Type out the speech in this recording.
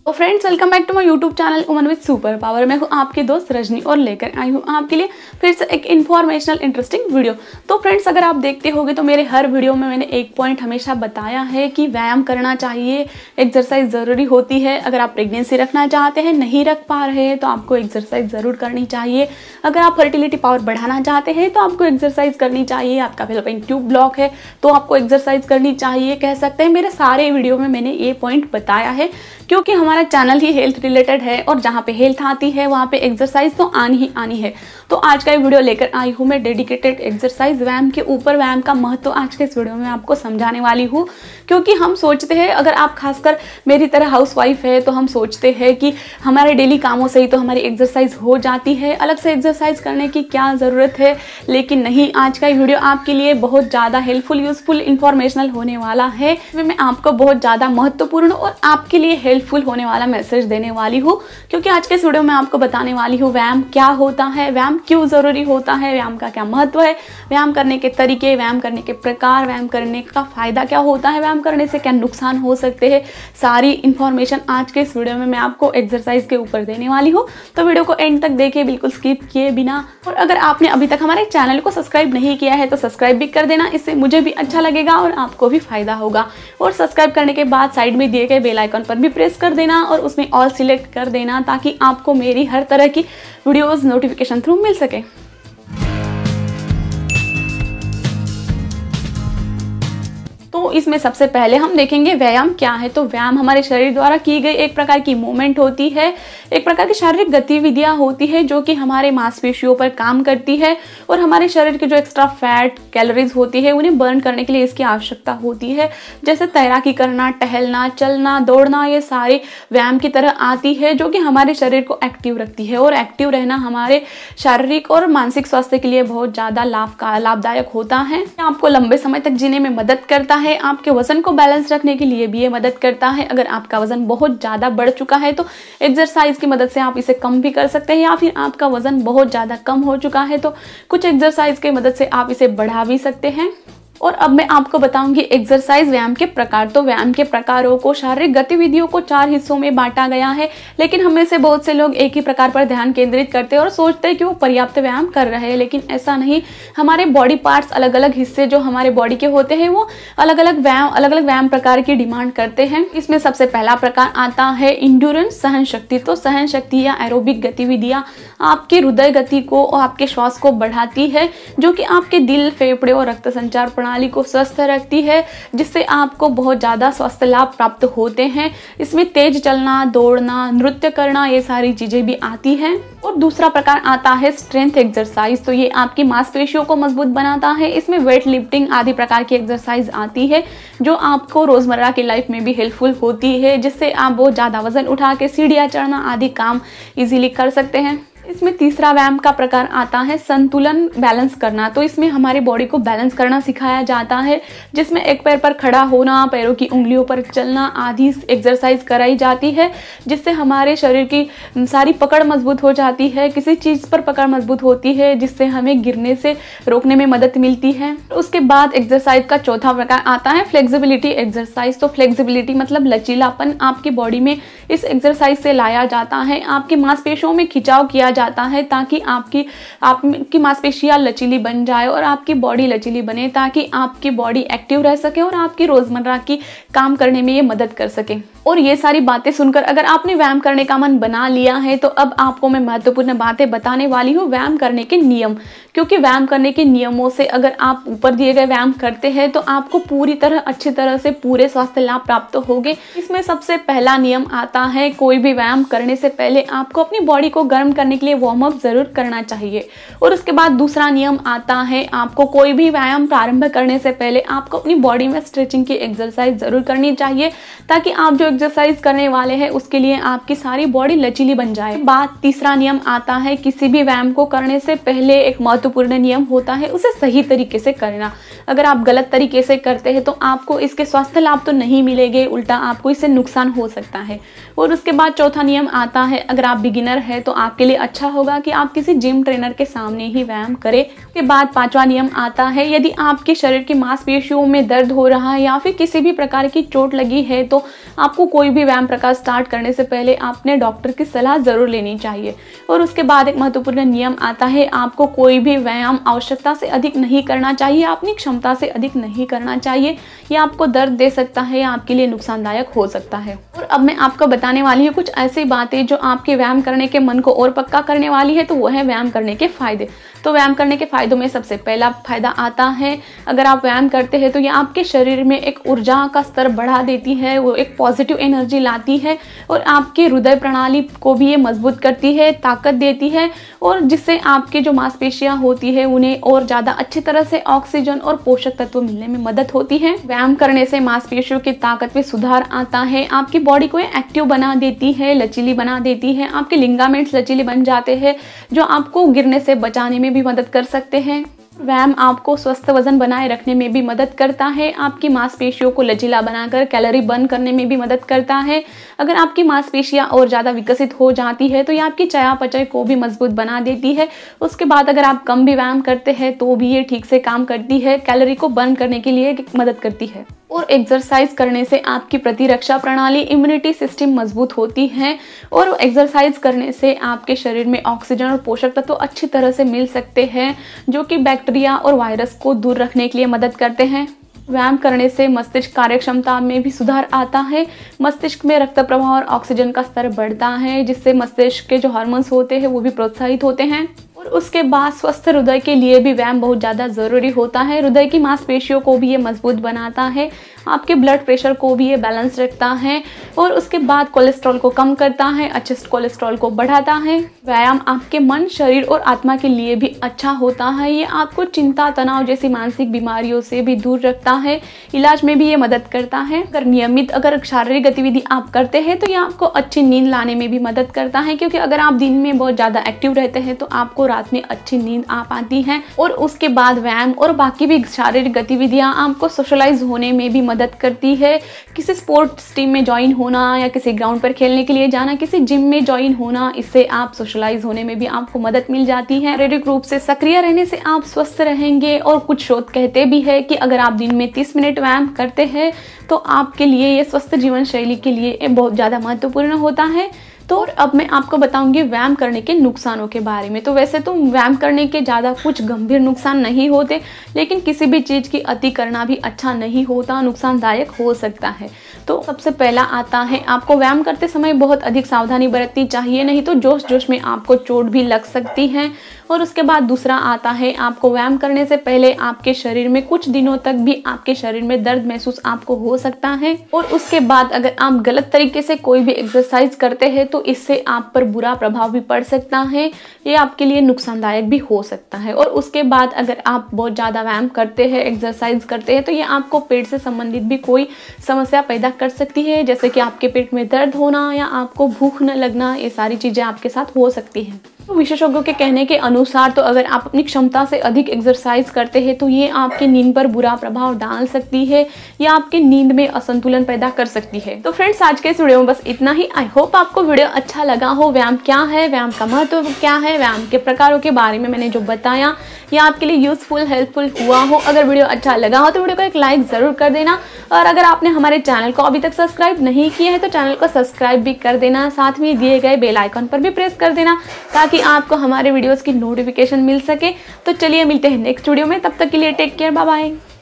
तो friends, welcome back to my YouTube channel woman with super power. मैं हूँ आपकी दोस्त रजनी और लेकर आई हूँ आपके लिए फिर से एक इन्फॉर्मेशनल इंटरेस्टिंग वीडियो। तो फ्रेंड्स, अगर आप देखते होंगे तो मेरे हर वीडियो में मैंने एक पॉइंट हमेशा बताया है कि व्यायाम करना चाहिए, एक्सरसाइज ज़रूरी होती है। अगर आप प्रेगनेंसी रखना चाहते हैं, नहीं रख पा रहे हैं, तो आपको एक्सरसाइज ज़रूर करनी चाहिए। अगर आप फर्टिलिटी पावर बढ़ाना चाहते हैं तो आपको एक्सरसाइज करनी चाहिए। आपका फैलोपियन ट्यूब ब्लॉक है तो आपको एक्सरसाइज करनी चाहिए। कह सकते हैं मेरे सारे वीडियो में मैंने ये पॉइंट बताया है, क्योंकि हमारा चैनल ही हेल्थ रिलेटेड है और जहाँ पे हेल्थ आती है वहाँ पे एक्सरसाइज तो आनी ही आनी है। तो आज का ये वीडियो लेकर आई हूँ मैं डेडिकेटेड एक्सरसाइज व्यायाम के ऊपर। व्यायाम का महत्व आज के इस वीडियो में आपको समझाने वाली हूँ, क्योंकि हम सोचते हैं, अगर आप खासकर मेरी तरह हाउसवाइफ है तो हम सोचते हैं कि हमारे डेली कामों से ही तो हमारी एक्सरसाइज हो जाती है, अलग से एक्सरसाइज करने की क्या ज़रूरत है। लेकिन नहीं, आज का ये वीडियो आपके लिए बहुत ज़्यादा हेल्पफुल, यूजफुल, इंफॉर्मेशनल होने वाला है। इसमें मैं आपको बहुत ज़्यादा महत्वपूर्ण और आपके लिए हेल्पफुल होने वाला मैसेज देने वाली हूँ, क्योंकि आज के इस वीडियो में आपको बताने वाली हूँ व्यायाम क्या होता है, व्यायाम क्यों ज़रूरी होता है, व्यायाम का क्या महत्व है, व्यायाम करने के तरीके, व्यायाम करने के प्रकार, व्यायाम करने का फ़ायदा क्या होता है, व्यायाम करने से क्या नुकसान हो सकते हैं। सारी इन्फॉर्मेशन आज के इस वीडियो में मैं आपको एक्सरसाइज के ऊपर देने वाली हूँ। तो वीडियो को एंड तक देखिए, बिल्कुल स्किप किए बिना। और अगर आपने अभी तक हमारे चैनल को सब्सक्राइब नहीं किया है तो सब्सक्राइब भी कर देना, इससे मुझे भी अच्छा लगेगा और आपको भी फायदा होगा। और सब्सक्राइब करने के बाद साइड में दिए गए बेल आइकन पर भी प्रेस कर देना और उसमें ऑल सिलेक्ट कर देना, ताकि आपको मेरी हर तरह की वीडियोस नोटिफिकेशन थ्रू मिल सके। तो इसमें सबसे पहले हम देखेंगे व्यायाम क्या है। तो व्यायाम हमारे शरीर द्वारा की गई एक प्रकार की मूवमेंट होती है, एक प्रकार की शारीरिक गतिविधियां होती है जो कि हमारे मांसपेशियों पर काम करती है और हमारे शरीर के जो एक्स्ट्रा फैट, कैलोरीज होती है उन्हें बर्न करने के लिए इसकी आवश्यकता होती है। जैसे तैराकी करना, टहलना, चलना, दौड़ना, ये सारे व्यायाम की तरह आती है, जो कि हमारे शरीर को एक्टिव रखती है। और एक्टिव रहना हमारे शारीरिक और मानसिक स्वास्थ्य के लिए बहुत ज़्यादा लाभदायक होता है। आपको लंबे समय तक जीने में मदद करता है, आपके वजन को बैलेंस रखने के लिए भी ये मदद करता है। अगर आपका वजन बहुत ज़्यादा बढ़ चुका है तो एक्सरसाइज की मदद से आप इसे कम भी कर सकते हैं, या फिर आपका वजन बहुत ज़्यादा कम हो चुका है तो कुछ एक्सरसाइज की मदद से आप इसे बढ़ा भी सकते हैं। और अब मैं आपको बताऊंगी एक्सरसाइज व्यायाम के प्रकार। तो व्यायाम के प्रकारों को, शारीरिक गतिविधियों को 4 हिस्सों में बांटा गया है, लेकिन हम में से बहुत से लोग एक ही प्रकार पर ध्यान केंद्रित करते हैं और सोचते हैं कि वो पर्याप्त व्यायाम कर रहे हैं, लेकिन ऐसा नहीं। हमारे बॉडी पार्ट्स, अलग अलग हिस्से जो हमारे बॉडी के होते हैं, वो अलग अलग व्यायाम प्रकार की डिमांड करते हैं। इसमें सबसे पहला प्रकार आता है इंड्योरेंस, सहन शक्ति। तो सहन शक्ति या एरोबिक गतिविधियाँ आपके हृदय गति को और आपके श्वास को बढ़ाती है, जो कि आपके दिल, फेफड़े और रक्त संचार प्रणाली को स्वस्थ रखती है, जिससे आपको बहुत ज़्यादा स्वास्थ्य लाभ प्राप्त होते हैं। इसमें तेज चलना, दौड़ना, नृत्य करना, ये सारी चीज़ें भी आती हैं। और दूसरा प्रकार आता है स्ट्रेंथ एक्सरसाइज। तो ये आपकी मांसपेशियों को मजबूत बनाता है। इसमें वेट लिफ्टिंग आदि प्रकार की एक्सरसाइज आती है, जो आपको रोज़मर्रा की लाइफ में भी हेल्पफुल होती है, जिससे आप बहुत ज़्यादा वजन उठा के सीढ़ियाँ चढ़ना आदि काम इजीली कर सकते हैं। इसमें तीसरा व्यायाम का प्रकार आता है संतुलन, बैलेंस करना। तो इसमें हमारे बॉडी को बैलेंस करना सिखाया जाता है, जिसमें एक पैर पर खड़ा होना, पैरों की उंगलियों पर चलना आदि एक्सरसाइज कराई जाती है, जिससे हमारे शरीर की सारी पकड़ मजबूत हो जाती है। किसी चीज़ पर पकड़ मजबूत होती है, जिससे हमें गिरने से रोकने में मदद मिलती है। उसके बाद एक्सरसाइज का चौथा प्रकार आता है फ्लेक्सिबिलिटी एक्सरसाइज। तो फ्लेक्सिबिलिटी मतलब लचीलापन आपकी बॉडी में इस एक्सरसाइज से लाया जाता है। आपकी मांसपेशियों में खिंचाव किया जाता है, ताकि आपकी मांसपेशियां लचीली बन जाए और आपकी बॉडी लचीली बने, ताकि आपकी बॉडी एक्टिव रह सके और आपकी रोजमर्रा की काम करने में ये मदद कर सके। और ये सारी बातें सुनकर अगर आपने व्यायाम करने का मन बना लिया है तो अब आपको मैं महत्वपूर्ण बातें बताने वाली हूँ, व्यायाम करने के नियम। क्योंकि व्यायाम करने के नियमों से अगर आप ऊपर दिए गए व्यायाम करते हैं तो आपको पूरी तरह, अच्छी तरह से पूरे स्वास्थ्य लाभ प्राप्त होंगे। इसमें सबसे पहला नियम आता है, कोई भी व्यायाम करने से पहले आपको अपनी बॉडी को गर्म करने के लिए वार्म अप जरूर करना चाहिए। और उसके बाद दूसरा नियम आता है, आपको कोई भी व्यायाम प्रारंभ करने से पहले आपको अपनी बॉडी में स्ट्रेचिंग की एक्सरसाइज जरूर करनी चाहिए, ताकि आप जो एक्सरसाइज करने वाले हैं उसके लिए आपकी सारी बॉडी लचीली बन जाए। बाद तीसरा नियम आता है, किसी भी व्यायाम को करने से पहले एक महत्वपूर्ण नियम होता है उसे सही तरीके से करना। अगर आप गलत तरीके से करते हैं तो आपको इसके स्वास्थ्य लाभ तो नहीं मिलेंगे, उल्टा आपको इससे नुकसान हो सकता है। और उसके बाद चौथा नियम आता है, अगर आप बिगिनर है तो आपके लिए अच्छा होगा कि आप किसी जिम ट्रेनर के सामने ही व्यायाम करें। उसके बाद 5वां नियम आता है, यदि आपके शरीर की मांसपेशियों में दर्द हो रहा है या फिर किसी भी प्रकार की चोट लगी है तो आपको कोई भी व्यायाम प्रकार स्टार्ट करने से पहले आपने डॉक्टर की सलाह जरूर लेनी चाहिए। और उसके बाद एक महत्वपूर्ण नियम आता है, आपको कोई भी व्यायाम आवश्यकता से अधिक नहीं करना चाहिए, अपनी क्षमता से अधिक नहीं करना चाहिए। यह आपको दर्द दे सकता है या आपके लिए नुकसानदायक हो सकता है। और अब मैं आपको बताने वाली हूँ कुछ ऐसी बातें जो आपके व्यायाम करने के मन को और पक्का करने वाली है। तो वो है व्यायाम करने के फायदे। तो व्यायाम करने के फायदों में सबसे पहला फायदा आता है, अगर आप व्यायाम करते हैं तो ये आपके शरीर में एक ऊर्जा का स्तर बढ़ा देती है, वो एक पॉजिटिव एनर्जी लाती है और आपकी हृदय प्रणाली को भी ये मजबूत करती है, ताकत देती है और जिससे आपकी जो मांसपेशियां होती है उन्हें और ज़्यादा अच्छी तरह से ऑक्सीजन और पोषक तत्व मिलने में मदद होती है। व्यायाम करने से मांसपेशियों की ताकत में सुधार आता है, आपकी बॉडी को एक्टिव बना देती है, लचीली बना देती है, आपके लिगामेंट्स लचीले बन जाते हैं जो आपको गिरने से बचाने में भी मदद कर सकते हैं। व्यायाम आपको स्वस्थ वजन बनाए रखने में भी मदद करता है, आपकी मांसपेशियों को लचीला बनाकर कैलोरी बर्न करने में भी मदद करता है। अगर आपकी मांसपेशियां और ज़्यादा विकसित हो जाती है तो ये आपकी चयापचय को भी मजबूत बना देती है। उसके बाद अगर आप कम भी व्यायाम करते हैं तो भी ये ठीक से काम करती है, कैलोरी को बर्न करने के लिए मदद करती है। और एक्सरसाइज करने से आपकी प्रतिरक्षा प्रणाली, इम्यूनिटी सिस्टम मजबूत होती है और एक्सरसाइज करने से आपके शरीर में ऑक्सीजन और पोषक तत्व अच्छी तरह से मिल सकते हैं जो कि बैक्टीरिया और वायरस को दूर रखने के लिए मदद करते हैं। व्यायाम करने से मस्तिष्क कार्यक्षमता में भी सुधार आता है, मस्तिष्क में रक्त प्रवाह और ऑक्सीजन का स्तर बढ़ता है जिससे मस्तिष्क के जो हार्मोन्स होते हैं वो भी प्रोत्साहित होते हैं। और उसके बाद स्वस्थ हृदय के लिए भी व्यायाम बहुत ज़्यादा ज़रूरी होता है। हृदय की मांसपेशियों को भी ये मजबूत बनाता है, आपके ब्लड प्रेशर को भी ये बैलेंस रखता है और उसके बाद कोलेस्ट्रॉल को कम करता है, अच्छे कोलेस्ट्रॉल को बढ़ाता है। व्यायाम आपके मन, शरीर और आत्मा के लिए भी अच्छा होता है। ये आपको चिंता, तनाव जैसी मानसिक बीमारियों से भी दूर रखता है, इलाज में भी ये मदद करता है। अगर नियमित शारीरिक गतिविधि आप करते हैं तो ये आपको अच्छी नींद लाने में भी मदद करता है, क्योंकि अगर आप दिन में बहुत ज़्यादा एक्टिव रहते हैं तो आपको रात में अच्छी नींद आ पाती है। और उसके बाद व्यायाम और बाकी भी शारीरिक गतिविधियां आपको सोशलाइज होने में भी मदद करती है। किसी स्पोर्ट्स टीम में ज्वाइन होना या किसी ग्राउंड पर खेलने के लिए जाना, किसी जिम में ज्वाइन होना, इससे आप सोशलाइज होने में भी आपको मदद मिल जाती है। शारीरिक रूप से सक्रिय रहने से आप स्वस्थ रहेंगे और कुछ शोध कहते भी है कि अगर आप दिन में 30 मिनट व्यायाम करते हैं तो आपके लिए ये स्वस्थ जीवन शैली के लिए बहुत ज़्यादा महत्वपूर्ण होता है। तो अब मैं आपको बताऊंगी व्यायाम करने के नुकसानों के बारे में। तो वैसे तो व्यायाम करने के ज़्यादा कुछ गंभीर नुकसान नहीं होते, लेकिन किसी भी चीज़ की अति करना भी अच्छा नहीं होता, नुकसानदायक हो सकता है। तो सबसे पहला आता है, आपको व्यायाम करते समय बहुत अधिक सावधानी बरतनी चाहिए, नहीं तो जोश जोश में आपको चोट भी लग सकती है। और उसके बाद दूसरा आता है, आपको व्यायाम करने से पहले आपके शरीर में कुछ दिनों तक भी आपके शरीर में दर्द महसूस आपको हो सकता है। और उसके बाद अगर आप गलत तरीके से कोई भी एक्सरसाइज करते हैं तो इससे आप पर बुरा प्रभाव भी पड़ सकता है, ये आपके लिए नुकसानदायक भी हो सकता है। और उसके बाद अगर आप बहुत ज़्यादा व्यायाम करते हैं, एक्सरसाइज करते हैं, तो ये आपको पेट से संबंधित भी कोई समस्या पैदा कर सकती है, जैसे कि आपके पेट में दर्द होना या आपको भूख न लगना, ये सारी चीज़ें आपके साथ हो सकती हैं। तो विशेषज्ञों के कहने के अनुसार तो अगर आप अपनी क्षमता से अधिक एक्सरसाइज करते हैं तो ये आपकी नींद पर बुरा प्रभाव डाल सकती है या आपकी नींद में असंतुलन पैदा कर सकती है। तो फ्रेंड्स, आज के इस वीडियो में बस इतना ही। आई होप आपको वीडियो अच्छा लगा हो। व्यायाम क्या है, व्यायाम का महत्व क्या है, व्यायाम के प्रकारों के बारे में मैंने जो बताया ये आपके लिए यूजफुल, हेल्पफुल हुआ हो। अगर वीडियो अच्छा लगा हो तो वीडियो को एक लाइक ज़रूर कर देना, और अगर आपने हमारे चैनल को अभी तक सब्सक्राइब नहीं किया है तो चैनल को सब्सक्राइब भी कर देना, साथ में दिए गए बेल आइकन पर भी प्रेस कर देना ताकि आपको हमारे वीडियोस की नोटिफिकेशन मिल सके। तो चलिए मिलते हैं नेक्स्ट वीडियो में, तब तक के लिए टेक केयर, बाय बाय।